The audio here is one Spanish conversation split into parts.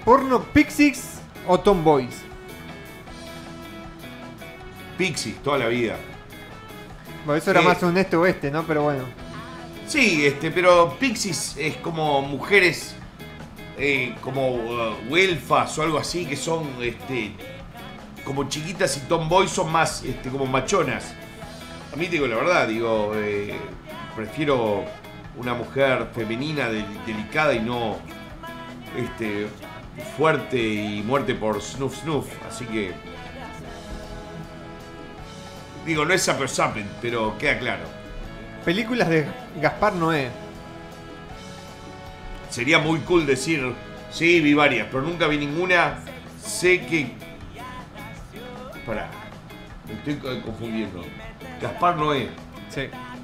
porno Pixies o Tomboys? Pixies, toda la vida. Bueno, eso era más un este oeste, ¿no? Pero bueno. Sí, pero Pixies es como mujeres como huelfas o algo así, que son como chiquitas, y Tomboys son más como machonas. A mí, te digo la verdad, prefiero una mujer femenina, delicada y no fuerte y muerte por snuff snuff. Así que no es Zapper Zappen, pero queda claro. Películas de Gaspar Noé. Sería muy cool decir, sí, vi varias, pero nunca vi ninguna. Sé que... Pará, me estoy confundiendo. Gaspar Noé. Sí.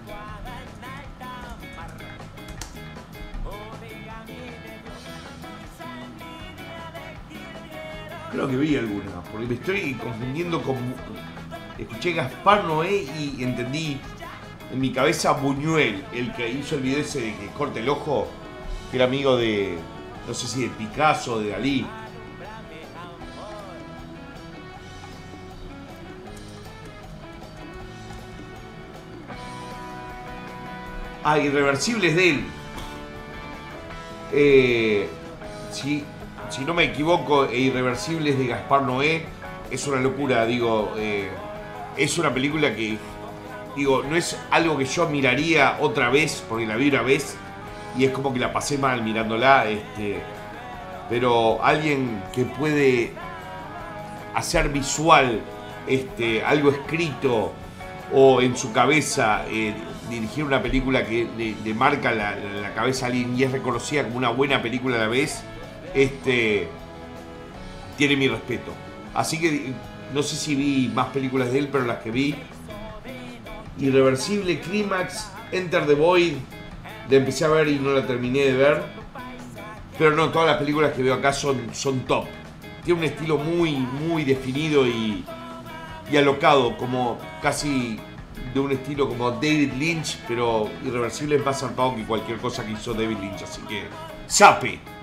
Creo que vi alguna, porque me estoy confundiendo con... Escuché Gaspar Noé y entendí en mi cabeza Buñuel, el que hizo el video ese de que corta el ojo, que era amigo de, no sé si de Picasso o de Dalí. Ah, Irreversibles de él. Si no me equivoco, Irreversibles de Gaspar Noé es una locura, es una película que, no es algo que yo miraría otra vez, porque la vi una vez y es como que la pasé mal mirándola, pero alguien que puede hacer visual algo escrito o en su cabeza, dirigir una película que le marca la cabeza a alguien y es reconocida como una buena película a la vez, tiene mi respeto. Así que no sé si vi más películas de él, pero las que vi: Irreversible, Clímax, Enter the Void, la empecé a ver y no la terminé de ver. Pero no, todas las películas que veo acá son top. Tiene un estilo muy, muy definido y alocado, como casi de un estilo como David Lynch, pero Irreversible es más zarpado que cualquier cosa que hizo David Lynch. Así que, ¡sape!